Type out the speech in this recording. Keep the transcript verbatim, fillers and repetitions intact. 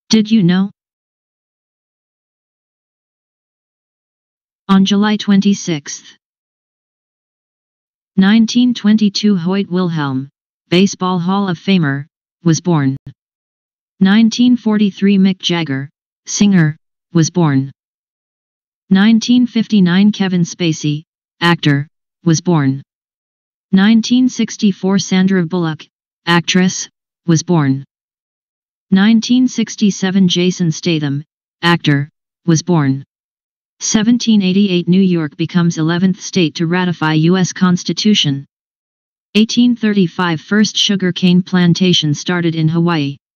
Did you know? On July twenty-sixth, nineteen twenty-two, Hoyt Wilhelm, Baseball Hall of Famer, was born. nineteen forty-three, Mick Jagger, singer, was born. nineteen fifty-nine, Kevin Spacey, actor, was born. nineteen sixty-four, Sandra Bullock, actress, was born. nineteen sixty-seven, Jason Statham, actor, was born. seventeen eighty-eight, New York becomes eleventh state to ratify U S Constitution. eighteen thirty-five, first sugar cane plantation started in Hawaii.